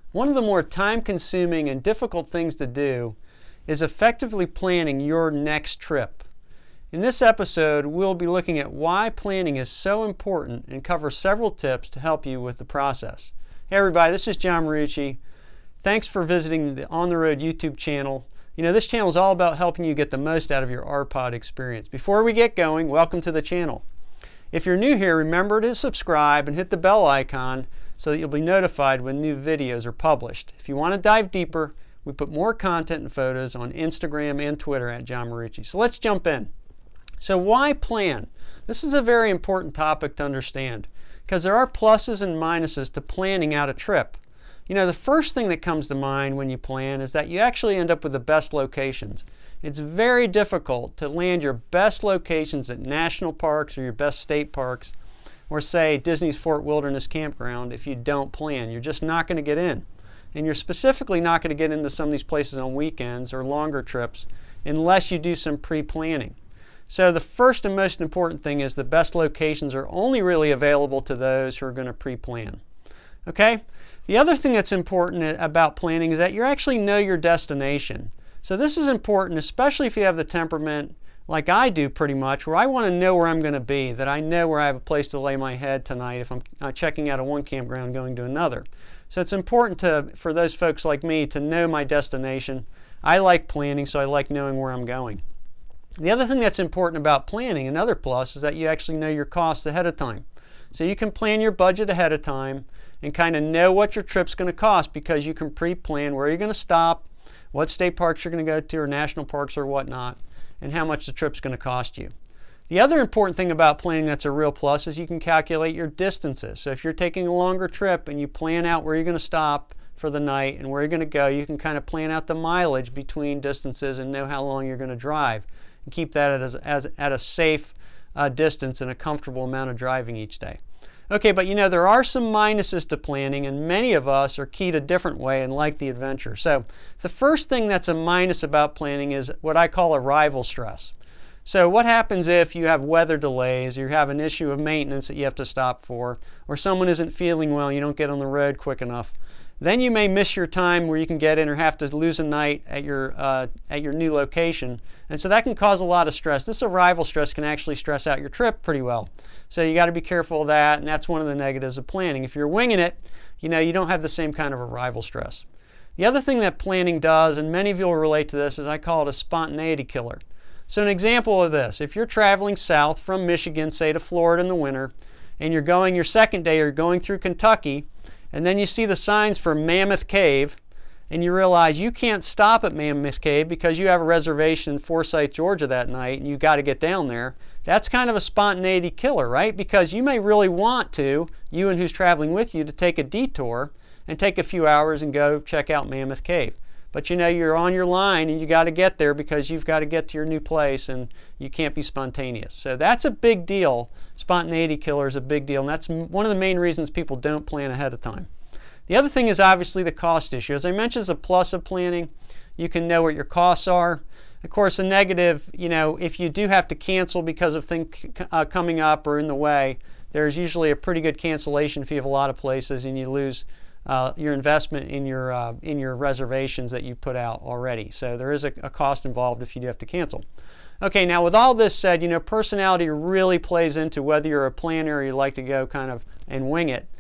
One of the more time-consuming and difficult things to do is effectively planning your next trip. In this episode, we'll be looking at why planning is so important and cover several tips to help you with the process. Hey everybody, this is John Marucci. Thanks for visiting the On the Road YouTube channel. You know, this channel is all about helping you get the most out of your RPod experience. Before we get going, welcome to the channel. If you're new here, remember to subscribe and hit the bell icon so that you'll be notified when new videos are published. If you want to dive deeper, we put more content and photos on Instagram and Twitter at John Marucci. So let's jump in. So why plan? This is a very important topic to understand because there are pluses and minuses to planning out a trip. You know, the first thing that comes to mind when you plan is that you actually end up with the best locations. It's very difficult to land your best locations at national parks or your best state parks or say Disney's Fort Wilderness Campground if you don't plan. You're just not going to get in. And you're specifically not going to get into some of these places on weekends or longer trips unless you do some pre-planning. So the first and most important thing is the best locations are only really available to those who are going to pre-plan. Okay? The other thing that's important about planning is that you actually know your destination. So this is important, especially if you have the temperament like I do pretty much, where I want to know where I'm going to be, that I know where I have a place to lay my head tonight if I'm checking out of one campground going to another. So it's important for those folks like me to know my destination. I like planning, so I like knowing where I'm going. The other thing that's important about planning, another plus, is that you actually know your costs ahead of time. So you can plan your budget ahead of time and kind of know what your trip's going to cost because you can pre-plan where you're going to stop, what state parks you're going to go to or national parks or whatnot, and how much the trip's going to cost you. The other important thing about planning that's a real plus is you can calculate your distances. So if you're taking a longer trip and you plan out where you're going to stop for the night and where you're going to go, you can kind of plan out the mileage between distances and know how long you're going to drive and keep that at a safe distance and a comfortable amount of driving each day. Okay, but you know, there are some minuses to planning, and many of us are keyed a different way and like the adventure. So the first thing that's a minus about planning is what I call arrival stress. So what happens if you have weather delays, or you have an issue of maintenance that you have to stop for, or someone isn't feeling well, you don't get on the road quick enough? Then you may miss your time where you can get in or have to lose a night at your new location. And so that can cause a lot of stress. This arrival stress can actually stress out your trip pretty well. So you got to be careful of that, and that's one of the negatives of planning. If you're winging it, you know, you don't have the same kind of arrival stress. The other thing that planning does, and many of you will relate to this, is I call it a spontaneity killer. So an example of this, if you're traveling south from Michigan, say to Florida in the winter, and you're going your second day, you're going through Kentucky, and then you see the signs for Mammoth Cave, and you realize you can't stop at Mammoth Cave because you have a reservation in Forsyth, Georgia that night, and you got to get down there. That's kind of a spontaneity killer, right? Because you may really want to, you and who's traveling with you, to take a detour and take a few hours and go check out Mammoth Cave. But you know, you're on your line and you got to get there because you've got to get to your new place and you can't be spontaneous. So that's a big deal. Spontaneity killer is a big deal, and that's one of the main reasons people don't plan ahead of time. The other thing is obviously the cost issue. As I mentioned, as a plus of planning, you can know what your costs are. Of course, a negative, you know, if you do have to cancel because of things coming up or in the way, there's usually a pretty good cancellation fee of a lot of places, and you lose your investment in your reservations that you put out already. So there is a cost involved if you do have to cancel. Okay, now with all this said, you know, personality really plays into whether you're a planner or you like to go kind of and wing it.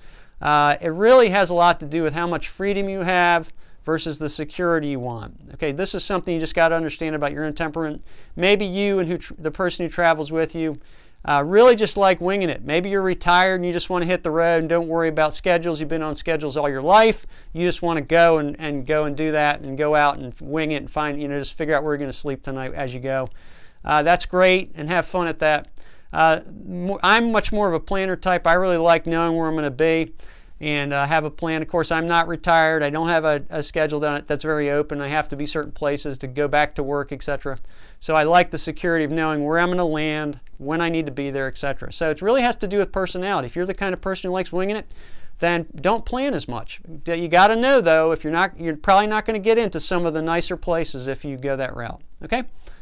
It really has a lot to do with how much freedom you have versus the security you want. Okay, this is something you just got to understand about your own temperament. Maybe you and the person who travels with you really just like winging it. Maybe you're retired and you just want to hit the road and don't worry about schedules. You've been on schedules all your life. You just want to go and go and do that and go out and wing it and find, you know, just figure out where you're going to sleep tonight as you go. That's great, and have fun at that. I'm much more of a planner type. I really like knowing where I'm going to be and have a plan. Of course, I'm not retired. I don't have a schedule that's very open. I have to be certain places to go back to work, etc. So I like the security of knowing where I'm going to land, when I need to be there, etc. So it really has to do with personality. If you're the kind of person who likes winging it, then don't plan as much. You got to know though, if you're probably not going to get into some of the nicer places if you go that route. Okay?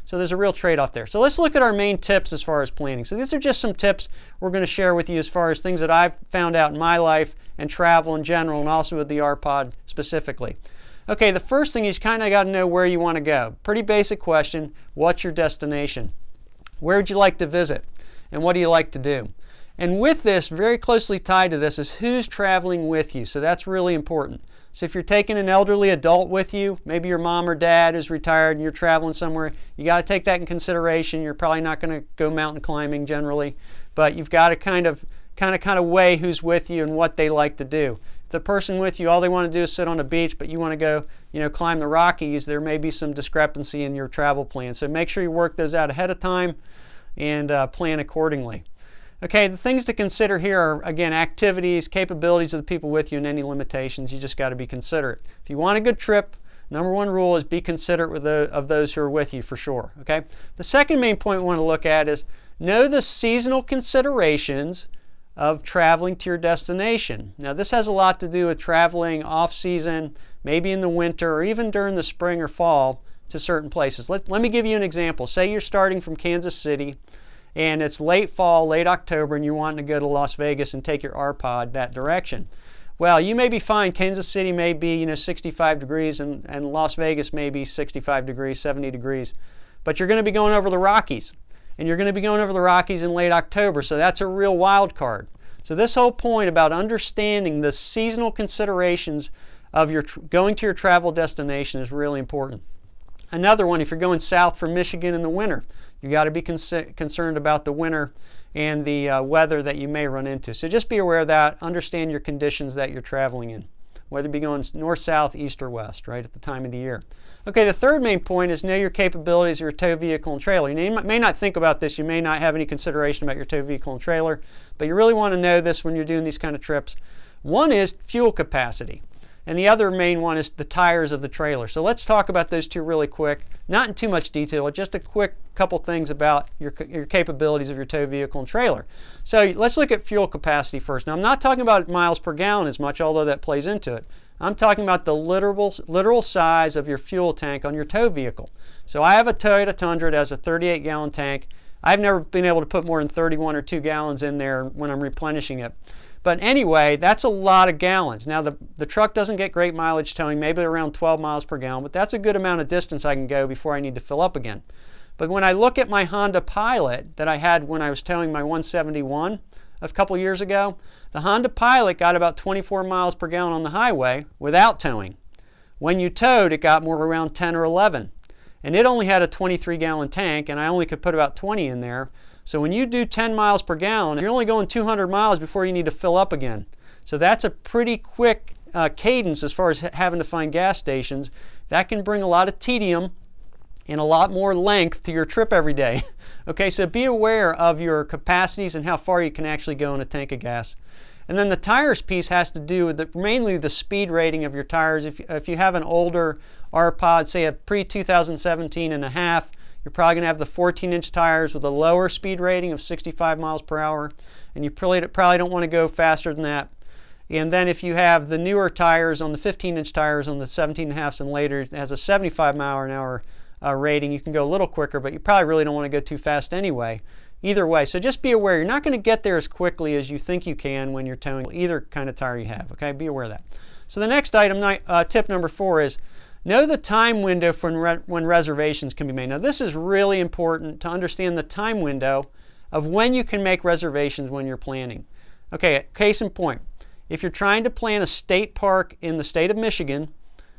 So there's a real trade-off there. So let's look at our main tips as far as planning. So these are just some tips we're going to share with you as far as things that I've found out in my life and travel in general, and also with the RPod specifically. Okay, the first thing is kind of got to know where you want to go. Pretty basic question. What's your destination? Where would you like to visit? And what do you like to do? And with this, very closely tied to this, is who's traveling with you. So that's really important. So if you're taking an elderly adult with you, maybe your mom or dad is retired and you're traveling somewhere, you got to take that in consideration. You're probably not going to go mountain climbing generally, but you've got to kind of weigh who's with you and what they like to do. If the person with you, all they want to do is sit on a beach, but you want to go, climb the Rockies, there may be some discrepancy in your travel plan. So make sure you work those out ahead of time and plan accordingly. Okay, the things to consider here are, again, activities, capabilities of the people with you, and any limitations. You just got to be considerate. If you want a good trip, number one rule is be considerate of those who are with you for sure. Okay. The second main point we want to look at is know the seasonal considerations of traveling to your destination. Now, this has a lot to do with traveling off-season, maybe in the winter, or even during the spring or fall to certain places. Let me give you an example. Say you're starting from Kansas City, and it's late fall, late October, and you're wanting to go to Las Vegas and take your RPod that direction. Well, you may be fine. Kansas City may be 65 degrees, and Las Vegas may be 65 degrees, 70 degrees. But you're going to be going over the Rockies, and you're going to be going over the Rockies in late October, so that's a real wild card. So this whole point about understanding the seasonal considerations of your going to your travel destination is really important. Another one, if you're going south from Michigan in the winter, you got to be concerned about the winter and the weather that you may run into. So just be aware of that. Understand your conditions that you're traveling in, whether it be going north, south, east, or west, right, at the time of the year. Okay, the third main point is know your capabilities of your tow vehicle and trailer. You may not think about this. You may not have any consideration about your tow vehicle and trailer, but you really want to know this when you're doing these kind of trips. One is fuel capacity, and the other main one is the tires of the trailer. So let's talk about those two really quick. Not in too much detail, just a quick couple things about your capabilities of your tow vehicle and trailer. So let's look at fuel capacity first. Now, I'm not talking about miles per gallon as much, although that plays into it. I'm talking about the literal size of your fuel tank on your tow vehicle. So I have a Toyota Tundra that has a 38-gallon tank. I've never been able to put more than 31 or 2 gallons in there when I'm replenishing it. But anyway, that's a lot of gallons. Now, the truck doesn't get great mileage towing, maybe around 12 miles per gallon, but that's a good amount of distance I can go before I need to fill up again. But when I look at my Honda Pilot that I had when I was towing my 171 a couple years ago, the Honda Pilot got about 24 miles per gallon on the highway without towing. When you towed, it got more around 10 or 11. And it only had a 23-gallon tank, and I only could put about 20 in there. So when you do 10 miles per gallon, you're only going 200 miles before you need to fill up again. So that's a pretty quick cadence as far as having to find gas stations. That can bring a lot of tedium and a lot more length to your trip every day. Okay, so be aware of your capacities and how far you can actually go in a tank of gas. And then the tires piece has to do with mainly the speed rating of your tires. If you have an older RPod, say a pre-2017 and a half, you're probably going to have the 14-inch tires with a lower speed rating of 65 miles per hour, and you probably don't want to go faster than that. And then if you have the newer tires on the 15-inch tires on the 17.5s and later, it has a 75 mile an hour rating. You can go a little quicker, but you probably really don't want to go too fast anyway. Either way, so just be aware. You're not going to get there as quickly as you think you can when you're towing either kind of tire you have. Okay, be aware of that. So the next item, tip number 4 is know the time window for when reservations can be made. Now this is really important to understand the time window of when you can make reservations when you're planning. Okay, case in point, if you're trying to plan a state park in the state of Michigan,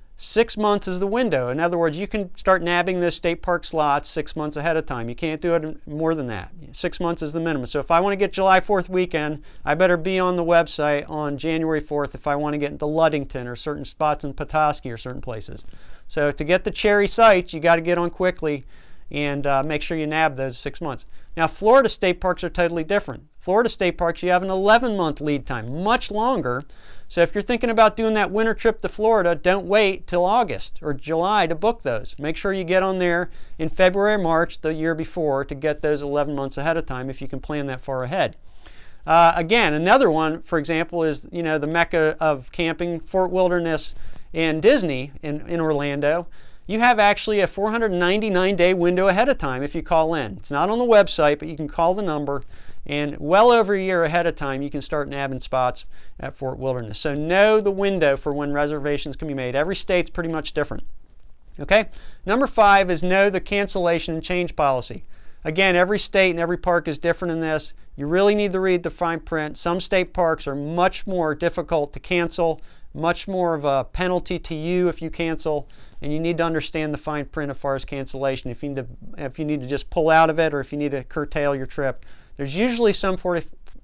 6 months is the window. In other words, you can start nabbing those state park slots 6 months ahead of time. You can't do it more than that. 6 months is the minimum. So if I want to get July 4th weekend, I better be on the website on January 4th if I want to get into Ludington or certain spots in Petoskey or certain places. So to get the cherry sites, you got to get on quickly and make sure you nab those 6 months. Now, Florida state parks are totally different. Florida state parks, you have an 11-month lead time, much longer. So if you're thinking about doing that winter trip to Florida, don't wait till August or July to book those. Make sure you get on there in February or March the year before to get those 11 months ahead of time if you can plan that far ahead. Again, another one, for example, is the Mecca of camping, Fort Wilderness and Disney in Orlando. you have actually a 499-day window ahead of time if you call in. It's not on the website, but you can call the number, and well over a year ahead of time you can start nabbing spots at Fort Wilderness. So know the window for when reservations can be made. Every state's pretty much different. Okay? Number 5 is know the cancellation and change policy. Again, every state and every park is different in this. You really need to read the fine print. Some state parks are much more difficult to cancel, much more of a penalty to you if you cancel, and you need to understand the fine print as far as cancellation. If you need to just pull out of it, or if you need to curtail your trip, there's usually some sort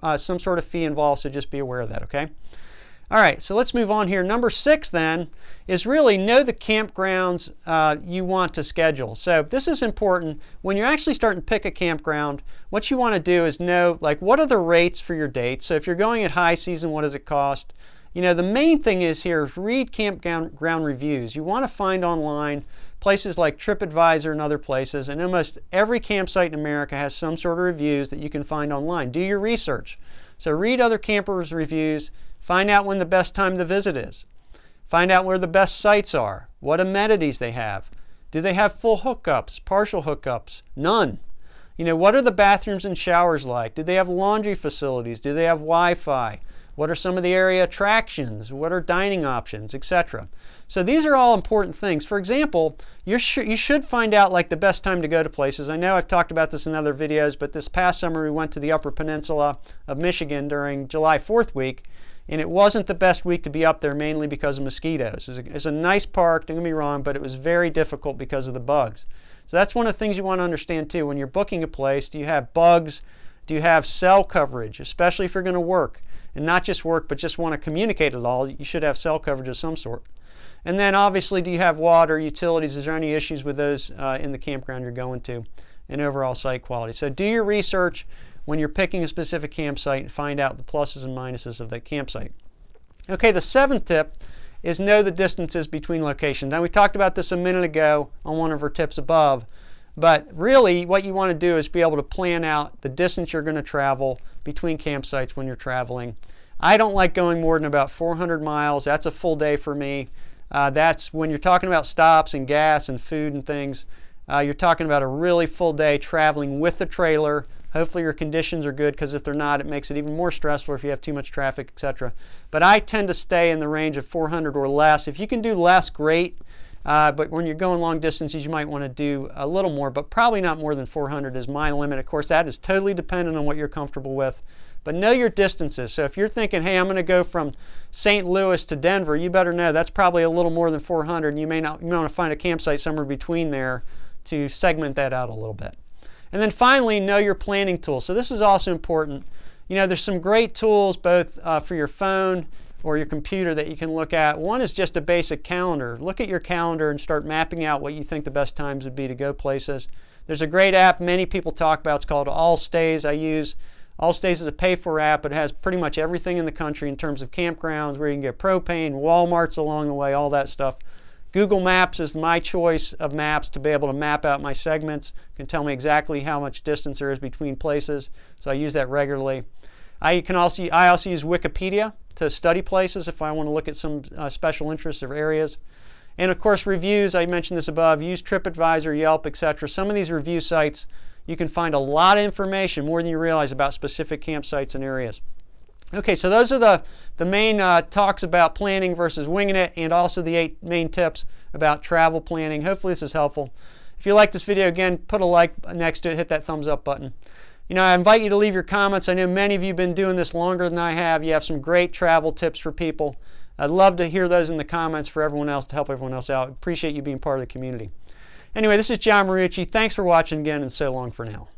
of fee involved, so just be aware of that, okay? All right, so let's move on here. Number 6 then is really know the campgrounds you want to schedule. So this is important. When you're actually starting to pick a campground, what you want to do is know, like, what are the rates for your dates? So if you're going at high season, what does it cost? You know, the main thing is here is read campground reviews. You want to find online places like TripAdvisor and other places, and almost every campsite in America has some sort of reviews that you can find online. Do your research. So read other campers' reviews. Find out when the best time to visit is. Find out where the best sites are, what amenities they have. Do they have full hookups, partial hookups? None. You know, what are the bathrooms and showers like? Do they have laundry facilities? Do they have Wi-Fi? What are some of the area attractions? What are dining options, etc.? So these are all important things. For example, you should find out like the best time to go to places. I know I've talked about this in other videos, but this past summer we went to the Upper Peninsula of Michigan during July 4th week, and it wasn't the best week to be up there, mainly because of mosquitoes. It's a nice park, don't get me wrong, but it was very difficult because of the bugs. So that's one of the things you want to understand too. When you're booking a place, do you have bugs? Do you have cell coverage, especially if you're going to work? And not just work, but just want to communicate at all, you should have cell coverage of some sort. And then obviously, do you have water, utilities? Is there any issues with those in the campground you're going to? And overall site quality. So do your research when you're picking a specific campsite and find out the pluses and minuses of that campsite. Okay, the 7th tip is know the distances between locations. Now we talked about this a minute ago on one of our tips above, but really what you want to do is be able to plan out the distance you're going to travel between campsites when you're traveling. I don't like going more than about 400 miles. That's a full day for me. That's when you're talking about stops and gas and food and things. You're talking about a really full day traveling with the trailer. Hopefully your conditions are good, because if they're not, it makes it even more stressful if you have too much traffic, etc. But I tend to stay in the range of 400 or less. If you can do less, great. But when you're going long distances, you might want to do a little more, but probably not more than 400 is my limit. Of course, that is totally dependent on what you're comfortable with. But know your distances. So if you're thinking, hey, I'm going to go from St. Louis to Denver, you better know that's probably a little more than 400, and you may want to find a campsite somewhere between there to segment that out a little bit. And then finally, know your planning tools. So this is also important. You know, there's some great tools both for your phone or your computer that you can look at. One is just a basic calendar. Look at your calendar and start mapping out what you think the best times would be to go places. There's a great app many people talk about. It's called All Stays. I use All Stays is a pay-for app. It has pretty much everything in the country in terms of campgrounds, where you can get propane, Walmarts along the way, all that stuff. Google Maps is my choice of maps to be able to map out my segments. It can tell me exactly how much distance there is between places, so I use that regularly. I also use Wikipedia to study places if I want to look at some special interests or areas. And of course, reviews, I mentioned this above. Use TripAdvisor, Yelp, etc. Some of these review sites, you can find a lot of information, more than you realize, about specific campsites and areas. Okay, so those are the main talks about planning versus winging it, and also the 8 main tips about travel planning. Hopefully this is helpful. If you like this video, again, put a like next to it, hit that thumbs up button. You know, I invite you to leave your comments. I know many of you have been doing this longer than I have. You have some great travel tips for people. I'd love to hear those in the comments for everyone else, to help everyone else out. Appreciate you being part of the community. Anyway, this is John Marucci. Thanks for watching again, and so long for now.